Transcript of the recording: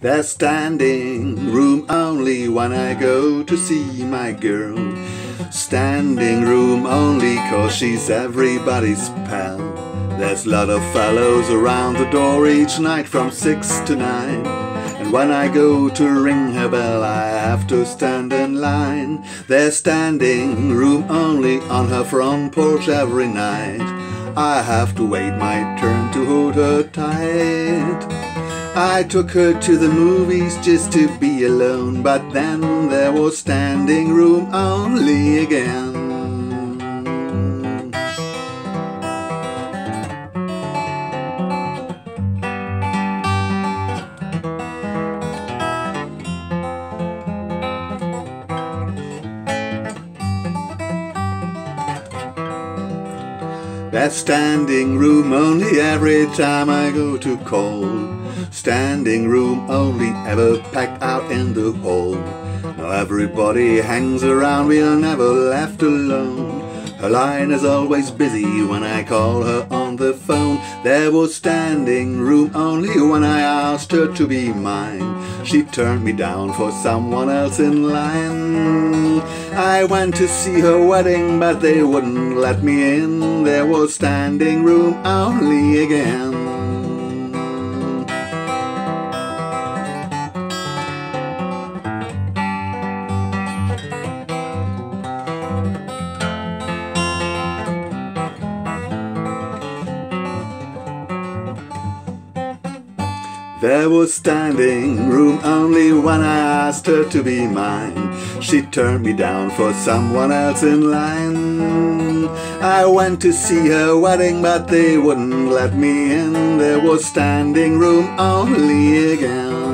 There's standing room only when I go to see my girl. Standing room only 'cause she's everybody's pal. There's a lot of fellows around the door each night from 6 to 9. And when I go to ring her bell, I have to stand in line. There's standing room only on her front porch every night. I have to wait my turn to hold her tight. I took her to the movies just to be alone, but then there was standing room only again. There's standing room only every time I go to call. Standing room only ever packed out in the hall. Now everybody hangs around, we're never left alone. Her line is always busy when I call her on the phone. There was standing room only when I asked her to be mine. She turned me down for someone else in line. I went to see her wedding, but they wouldn't let me in. There was standing room only again. There was standing room only when I asked her to be mine. She turned me down for someone else in line. I went to see her wedding, but they wouldn't let me in. There was standing room only again.